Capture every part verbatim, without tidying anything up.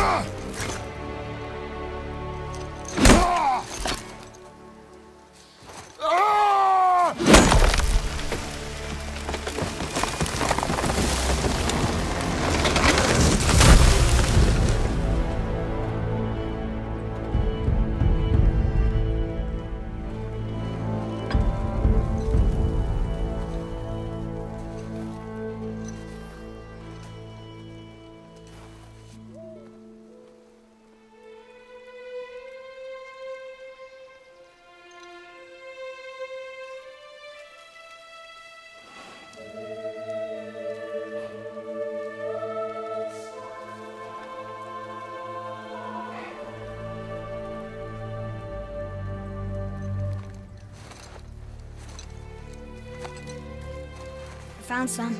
Found some.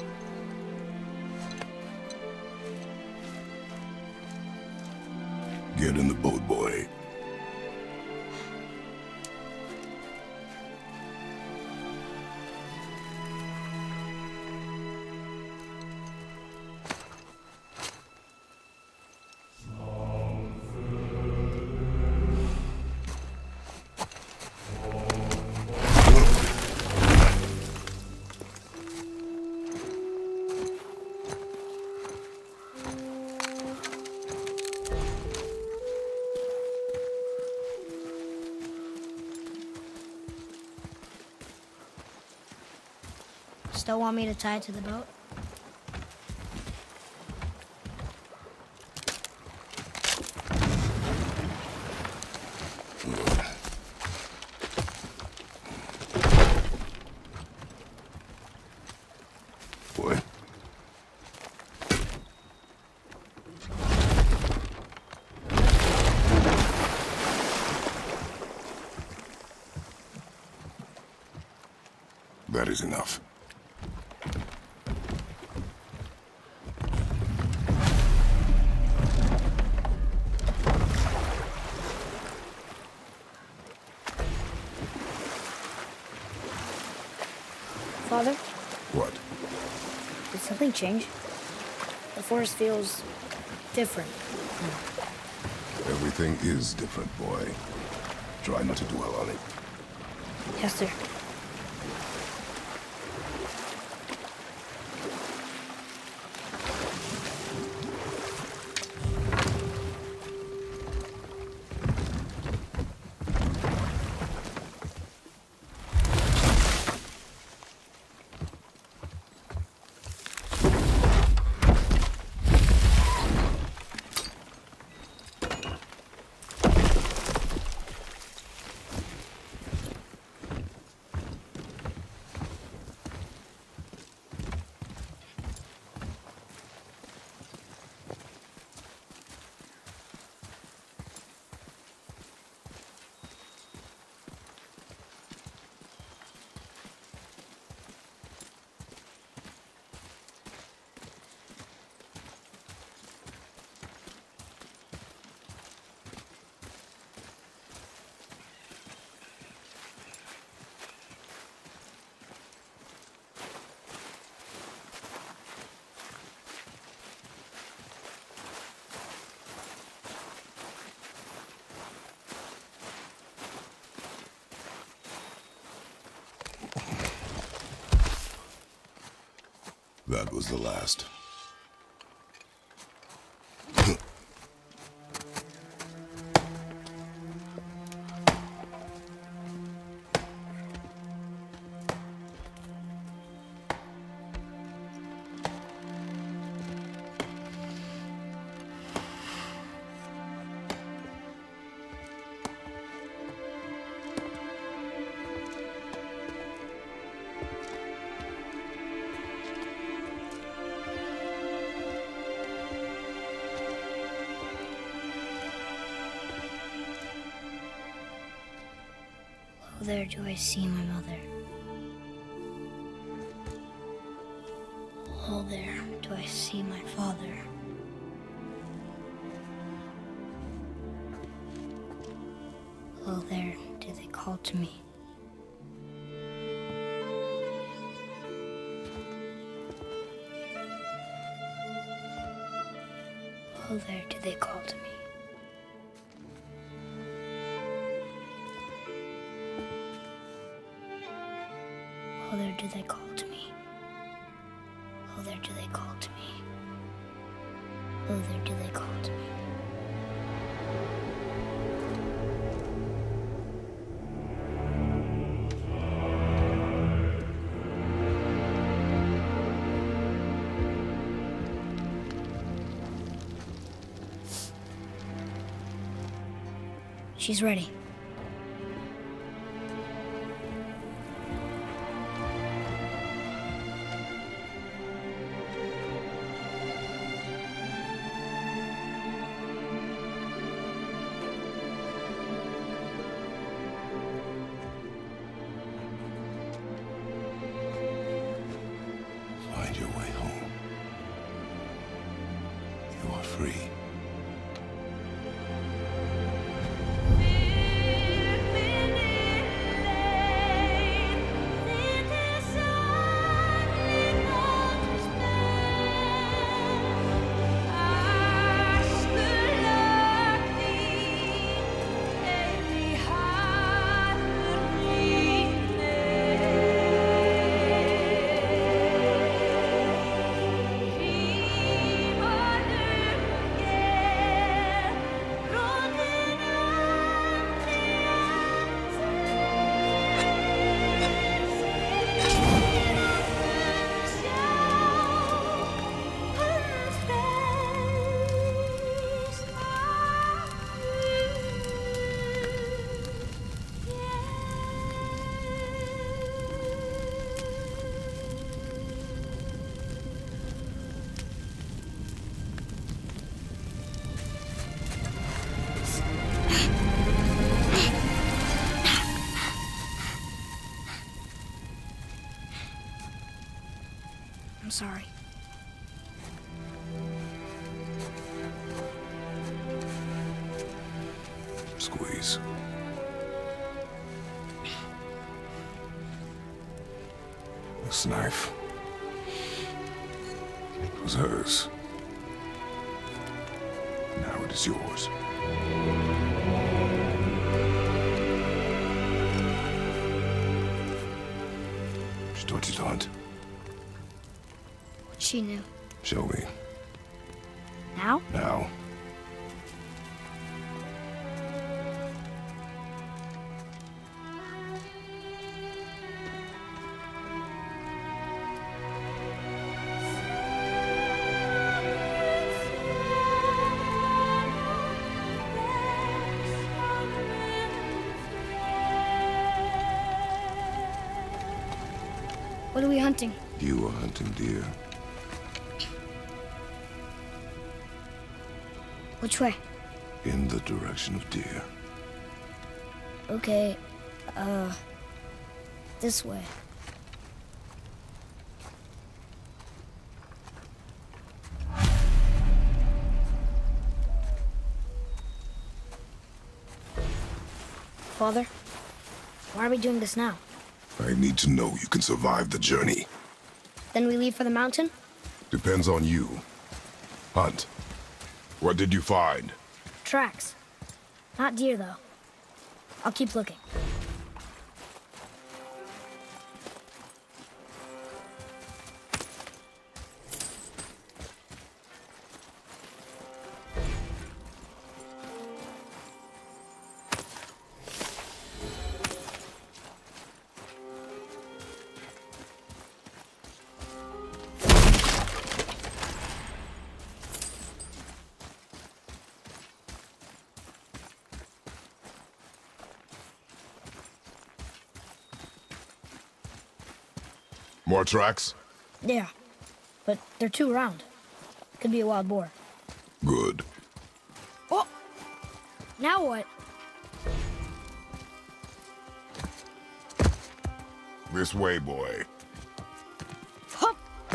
Get in the boat, boy. Still want me to tie it to the boat? Boy. That is enough. Father? What? Did something change? The forest feels different. Everything is different, boy. Try not to dwell on it. Yes, sir. That was the last. There do I see my mother. Oh, there do I see my father. Oh, there do they call to me. Oh, there do they call to me. Oh, there do they call to me. Oh, there do they call to me. Oh, there do they call to me. She's ready. Find your way home. You are free. I'm sorry. Squeeze. This knife was hers. Now it is yours. Что делать? She knew. Show me. Now? Now. What are we hunting? You are hunting deer. Which way? In the direction of deer. Okay, uh, this way. Father, why are we doing this now? I need to know you can survive the journey. Then we leave for the mountain? Depends on you. Hunt. What did you find? Tracks. Not deer, though. I'll keep looking. More tracks? Yeah, but they're too round. Could be a wild boar. Good. Oh! Now what? This way, boy. Hup!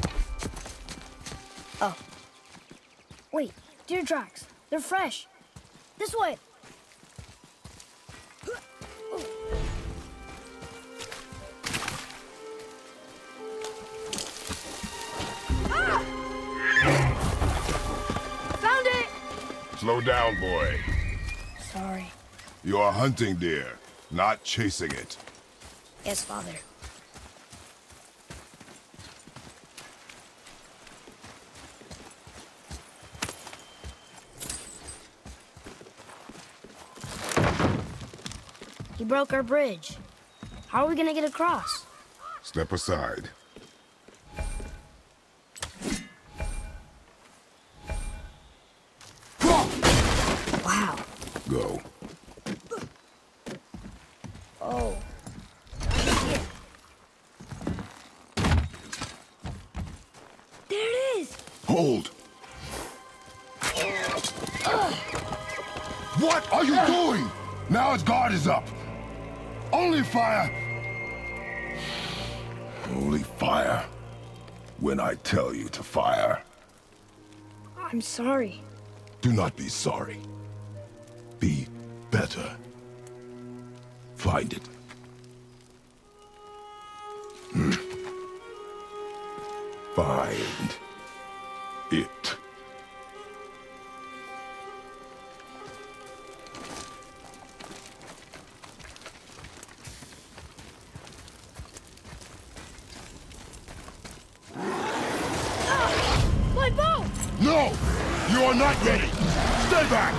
Oh. Wait, deer tracks. They're fresh. This way. Ah! Found it! Slow down, boy. Sorry. You are hunting deer, not chasing it. Yes, Father. He broke our bridge. How are we gonna get across? Step aside. Wow. Go. Oh. There it is! Hold! What are you doing? Now its guard is up. Only fire. Only fire. When I tell you to fire. I'm sorry. Do not be sorry. Be better. Find it. Hmm. Find it. My bow! No! You are not ready! Stay back!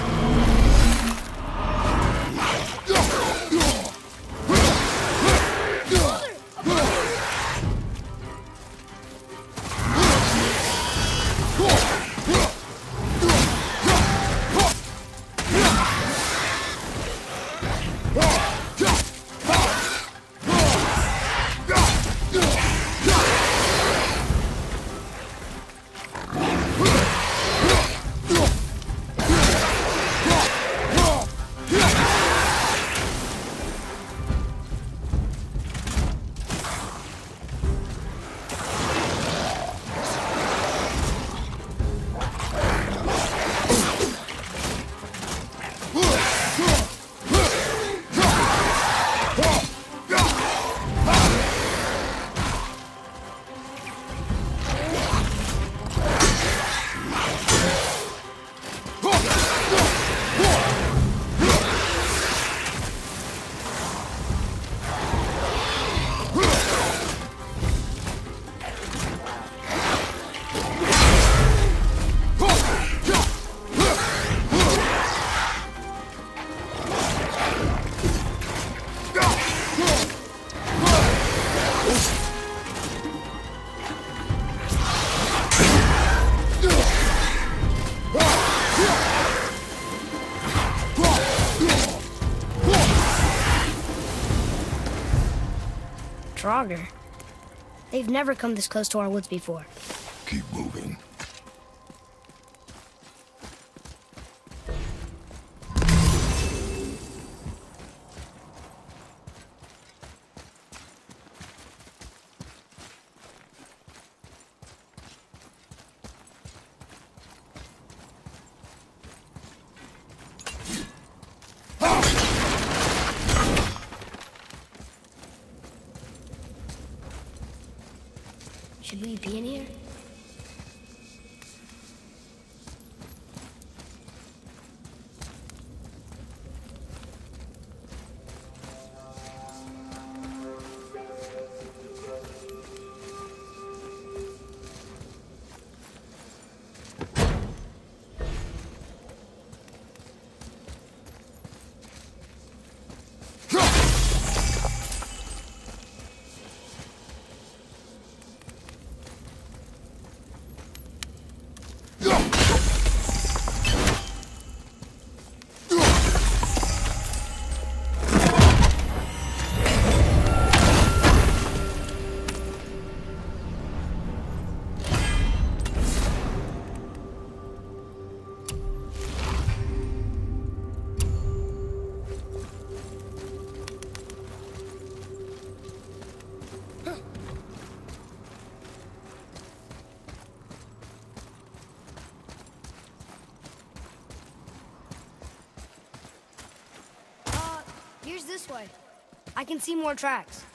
Draugr. They've never come this close to our woods before. Keep moving. Should we be in here? Here's this way. I can see more tracks.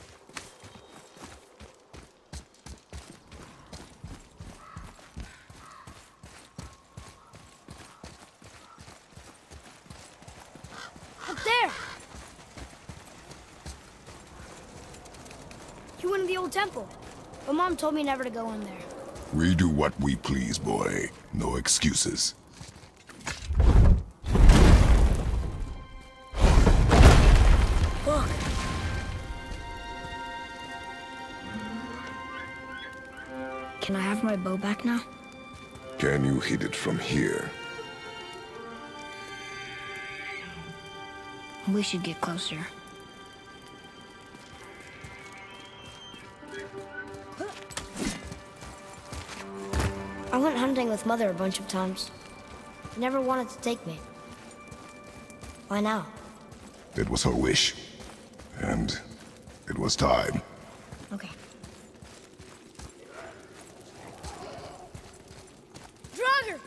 the old temple. But Mom told me never to go in there. We do what we please, boy. No excuses. Look. Can I have my bow back now? Can you hit it from here? We should get closer. I went hunting with Mother a bunch of times. She never wanted to take me. Why now? It was her wish. And it was time. Okay. Draugr!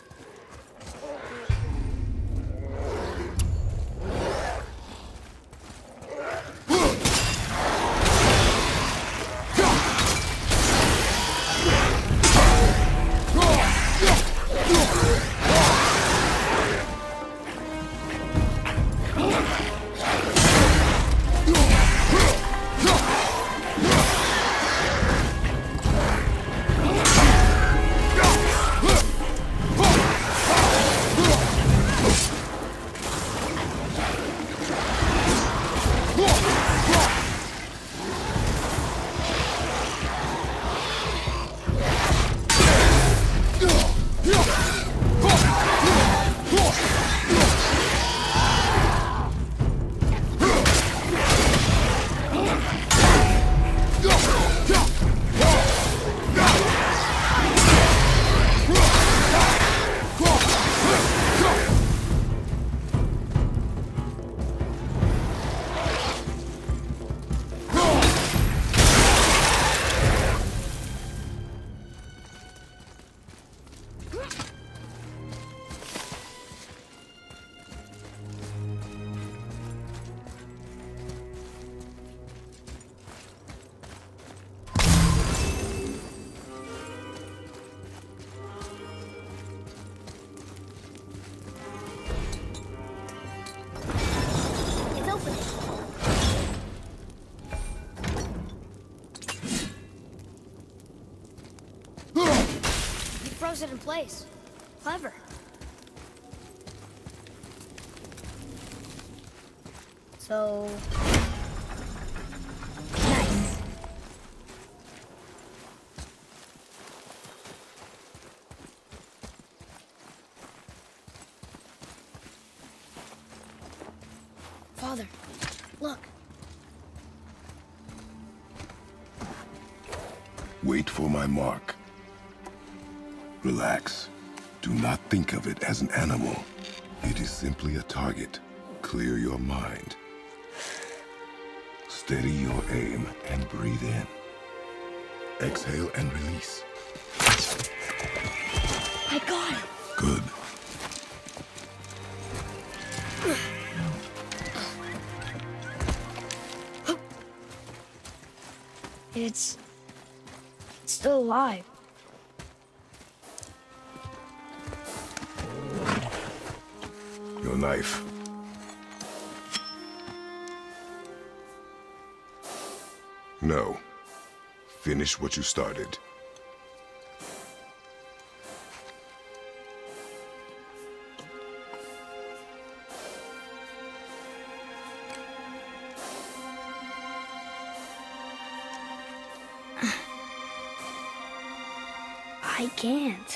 Froze it in place. Clever. So... nice. Father, look. Wait for my mark. Relax. Do not think of it as an animal. It is simply a target. Clear your mind. Steady your aim and breathe in. Exhale and release. I got it. Good. It's... it's still alive. Your knife. No. Finish what you started. I can't.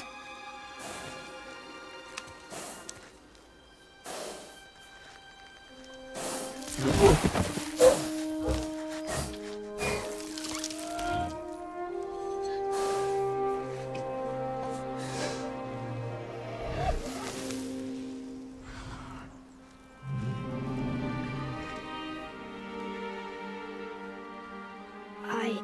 I...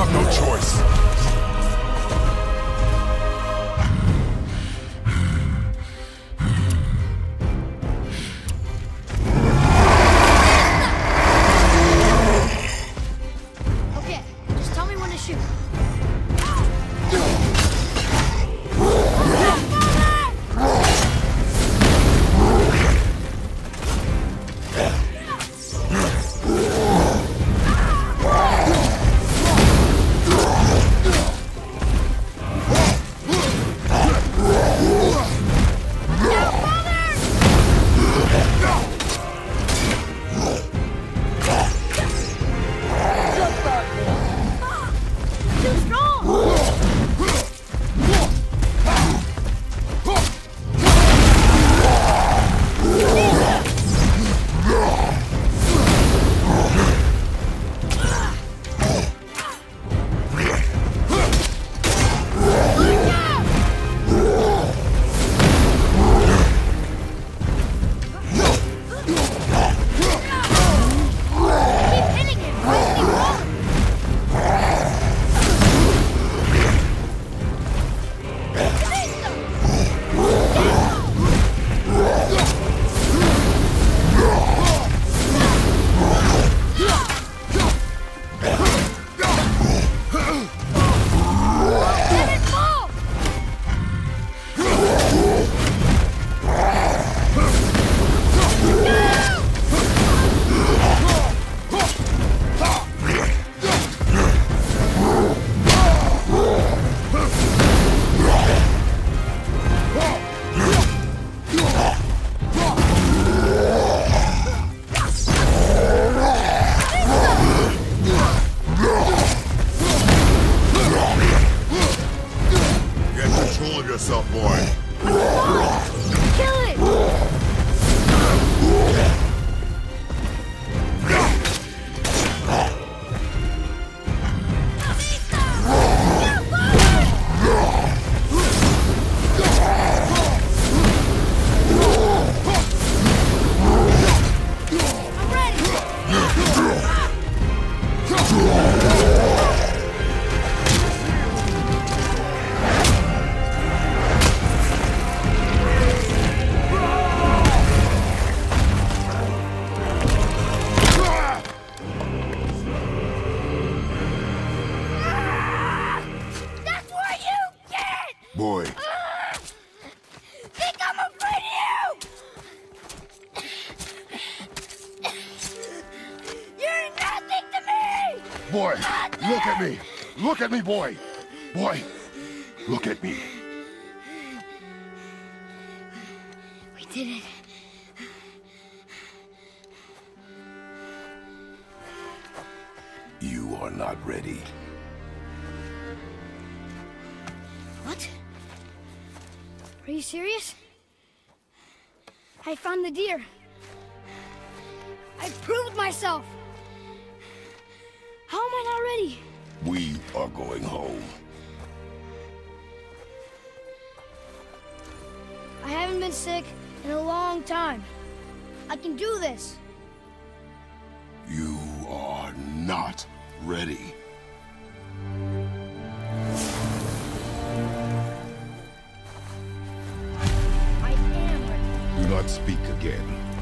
have no choice. Okay, just tell me when to shoot. Yourself, boy. Kill it! I'm ready! Boy. Uh, think I'm afraid of you! You're nothing to me! Boy, Nothing! look at me! Look at me, boy! Boy, look at me. We did it. You are not ready. What? Are you serious? I found the deer. I proved myself. How am I not ready? We are going home. I haven't been sick in a long time. I can do this. You are not ready. I am ready. Do not speak again.